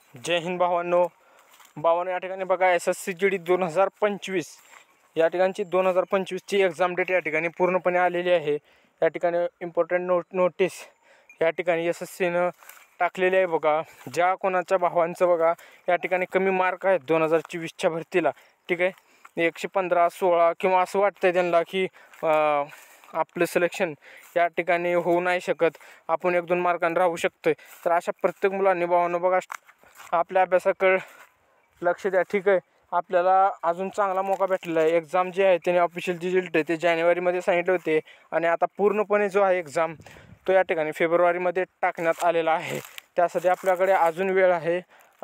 जय हिंद भावांनो. या ठिकाणी बघा SSCGD 2025 या ठिकाणची 2025ची एक्झाम डेट या ठिकाणी पूर्णपणे आलेली आहे. या ठिकाणी इम्पॉर्टंट नोटीस या ठिकाणी SSCनं टाकलेली आहे बघा. ज्या कोणाच्या भावांचं बघा या ठिकाणी कमी मार्क आहेत 2024च्या भरतीला, ठीक आहे, 115 16 किंवा असं वाटतंय त्यांना की आपलं सिलेक्शन या ठिकाणी होऊ नाही शकत, आपण 1-2 मार्कांनी राहू शकतोय. तर अशा प्रत्येक मुलांनी भावांनो बघा आपल्या अभ्यासाकडे लक्ष द्या, ठीक आहे. आपल्याला अजून चांगला मौका भेटलेला आहे. एक्झाम जे आहे त्याने ऑफिशियल रिझल्ट आहे ते जानेवारीमध्ये सांगितले होते आणि आता पूर्णपणे जो आहे एक्झाम तो या ठिकाणी फेब्रुवारीमध्ये टाकण्यात आलेला आहे. त्यासाठी आपल्याकडे अजून वेळ आहे.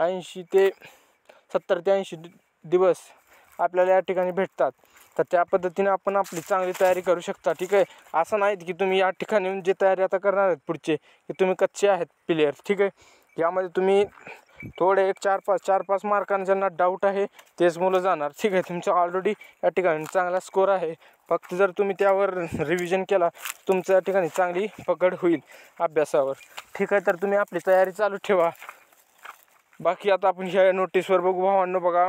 70 ते 80 दिवस आपल्याला या ठिकाणी भेटतात. तर त्या पद्धतीने आपण आपली चांगली तयारी करू शकता, ठीक आहे. असं नाहीत की तुम्ही या ठिकाणी जे तयारी आता करणार आहेत पुढचे की तुम्ही कच्चे आहेत प्लेयर, ठीक आहे. यामध्ये तुम्ही थोडे 4-5 मार्कांना ज्यांना डाऊट आहे तेच मुलं जाणार, ठीक आहे. तुमचं ऑलरेडी या ठिकाणी चांगला स्कोर आहे. फक्त जर तुम्ही त्यावर रिव्हिजन केला तुमचं या ठिकाणी चांगली पकड होईल अभ्यासावर, ठीक आहे. तर तुम्ही आपली तयारी चालू ठेवा. बाकी आता आपण ह्या नोटीसवर बघू भावांनो. बघा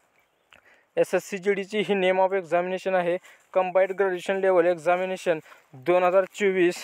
SSCGDची ही नेम ऑफ एक्झामिनेशन आहे. Combined graduation level examination 2024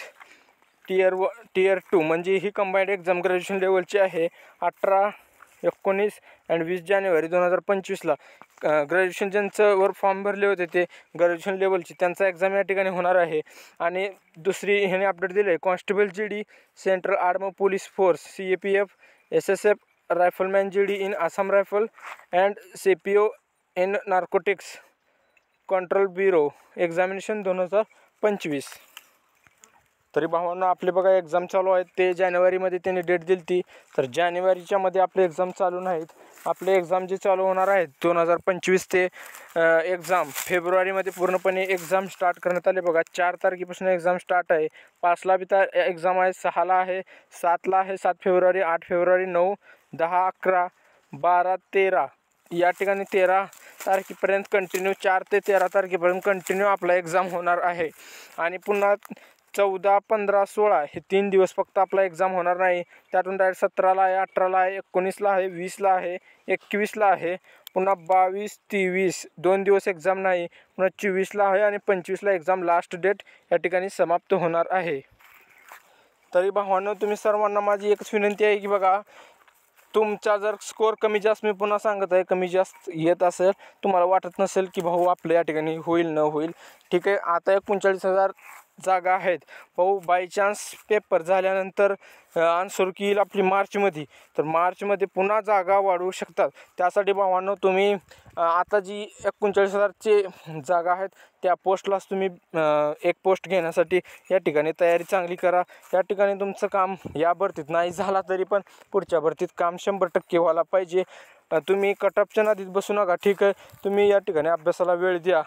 tier 2 म्हणजे ही कंबाईंड एक्झाम ग्रॅज्युएशन लेवलची आहे. 18, 19 आणि 20 जानेवारी 2025ला ग्रॅज्युएशन ज्यांचं वर फॉर्म भरले होते ते ग्रॅज्युएशन लेवलची त्यांचा एक्झाम या ठिकाणी होणार आहे. आणि दुसरी ह्याने अपडेट दिलं आहे, constable GD central arm police force CAPF SSF rifleman GD in Assam rifle and CPO in narcotics control bureau examination 2025. तरी भावांनो आपले बघा एक्झाम चालू आहेत ते जानेवारीमध्ये त्यांनी डेट दिली ती. तर जानेवारीच्या मध्ये आपले एक्झाम चालू नाहीत. आपले एक्झाम जे चालू होणार आहेत 2025 ते एक्झाम फेब्रुवारीमध्ये पूर्णपणे एक्झाम स्टार्ट करण्यात आले बघा. 4 तारखेपासून एक्झाम स्टार्ट आहे. 5ला बी एक्झाम आहे, 6ला आहे, 7ला आहे, 7 फेब्रुवारी, 8 फेब्रुवारी, 9, 10, 11, 12, 13 या ठिकाणी 13 तारखेपर्यंत कंटिन्यू 4 ते 13 तारखेपर्यंत कंटिन्यू आपला एक्झाम होणार आहे. आणि पुन्हा 14, 15, 16 हे 3 दिवस फक्त आपला एक्झाम होणार नाही. त्यातून डायरेक्ट 17ला आहे, 18ला आहे, 19ला आहे, 20ला आहे, 21ला आहे, पुन्हा 22, 23 2 दिवस एक्झाम नाही, पुन्हा 24ला आहे आणि 25ला एक्झाम लास्ट डेट या ठिकाणी समाप्त होणार आहे. तरी भावांनो तुम्ही सर्वांना माझी एकच विनंती आहे की बघा तुमचा जर स्कोअर कमी जास्त, मी पुन्हा सांगत आहे, कमी जास्त येत असेल, तुम्हाला वाटत नसेल की भाऊ आपलं या ठिकाणी होईल न होईल, ठीक आहे. आता 39,000 जागा आहेत भाऊ. बाय चान्स पेपर झाल्यानंतर आन्सर येईल आपली मार्चमध्ये, तर मार्चमध्ये पुन्हा जागा वाढवू शकतात. त्यासाठी भावांनो तुम्ही आता जी 39,000ची जागा आहेत त्या पोस्टलाच तुम्ही एक पोस्ट घेण्यासाठी या ठिकाणी तयारी चांगली करा. या ठिकाणी तुमचं काम या भरतीत नाही झाला तरी पण पुढच्या भरतीत काम 100% व्हायला पाहिजे. तुम्ही कटअपच्या नादीत बसू नका, ठीक आहे. तुम्ही या ठिकाणी अभ्यासाला वेळ द्या.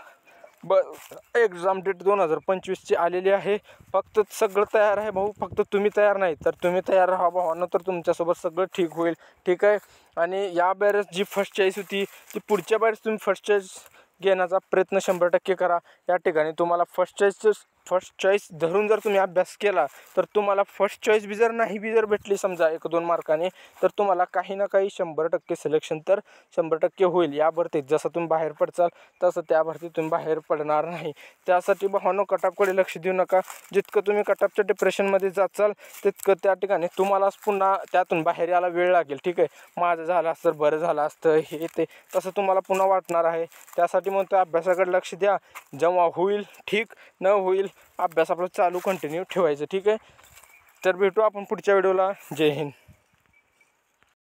एक्झाम डेट 2025ची आलेली आहे. फक्त सगळं तयार आहे भाऊ, फक्त तुम्ही तयार नाही. तर तुम्ही तयार राहा भावांनो, तर तुमच्यासोबत सगळं ठीक होईल, ठीक आहे. आणि या बॅरेज जी फर्स्ट चॉईस होती ती पुढच्या बॅरेज तुम्ही फर्स्ट चॉईस घेण्याचा प्रयत्न 100% करा. या ठिकाणी तुम्हाला फर्स्ट चॉईस धरून जर तुम्ही अभ्यास केला तर तुम्हाला फर्स्ट चॉईस बी जर नाही बी जर भेटली समजा 1-2 मार्काने, तर तुम्हाला काही ना काही 100% सिलेक्शन तर 100% होईल. या भरतीत जसं तुम्ही बाहेर पडचाल तसं त्या भरतीत तुम्ही बाहेर पडणार नाही. त्यासाठी भावांनो कटअपकडे लक्ष देऊ नका. जितकं तुम्ही कटअपच्या डिप्रेशनमध्ये जाचाल तितकं त्या ठिकाणी तुम्हालाच पुन्हा त्यातून बाहेर यायला वेळ लागेल, ठीक आहे. माझं झालं असतं, बरं झालं असतं, हे ते तसं तुम्हाला पुन्हा वाटणार आहे. त्यासाठी मग त्या अभ्यासाकडे लक्ष द्या. जेव्हा होईल ठीक, न होईल अभ्यास आपला चालू कंटिन्यू ठेवायचं, ठीक आहे. तर भेटू आपण पुढच्या व्हिडिओला. जय हिंद.